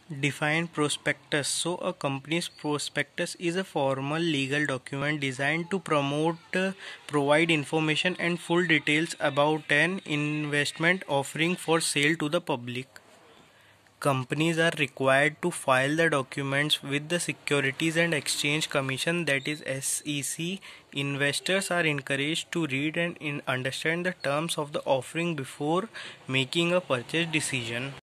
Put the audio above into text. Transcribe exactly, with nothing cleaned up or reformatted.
Define prospectus. So, a company's prospectus is a formal legal document designed to promote, uh, provide information, and full details about an investment offering for sale to the public. Companies are required to file the documents with the Securities and Exchange Commission, that is S E C. Investors are encouraged to read and in- understand the terms of the offering before making a purchase decision.